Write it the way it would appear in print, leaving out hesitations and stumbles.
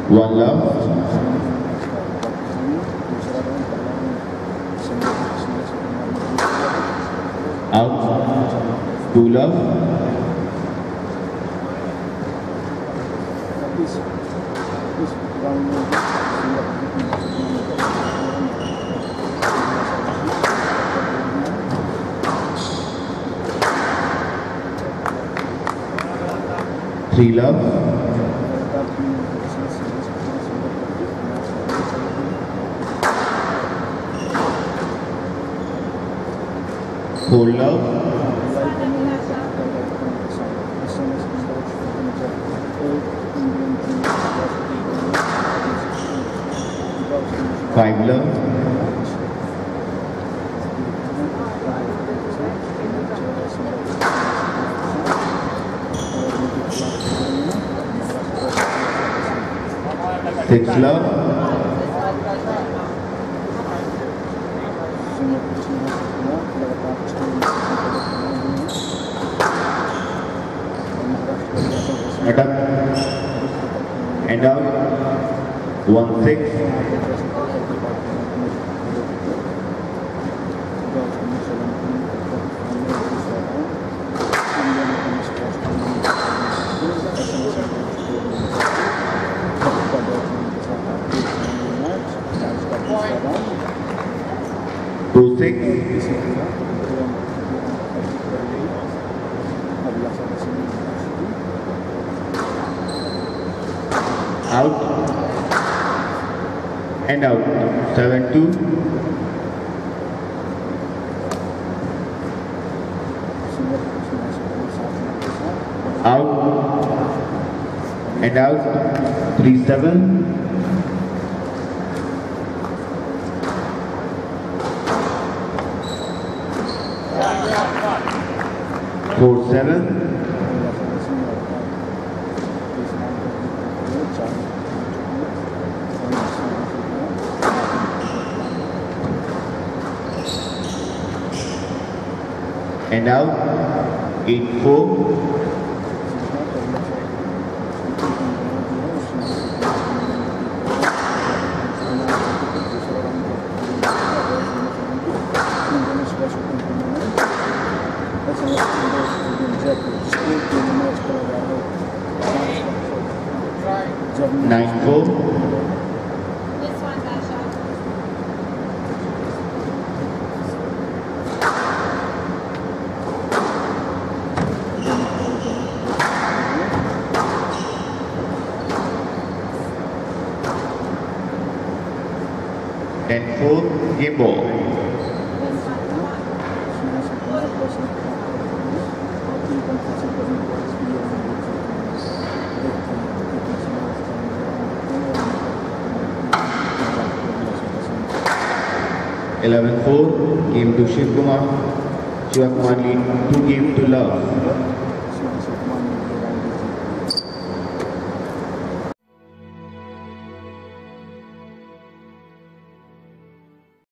One love. Out. Two love. Three love. Four love. Five love. Six love. Attack and out. 1-6. Two six. Out and out. 7-2. Out and out. 3-7. Four seven. And out. 8-4. Nine four. This one, Dasha. 10-4. Game ball. 11-4, game to Shiv Kumar. Shiva Kumar lead 2 game to love.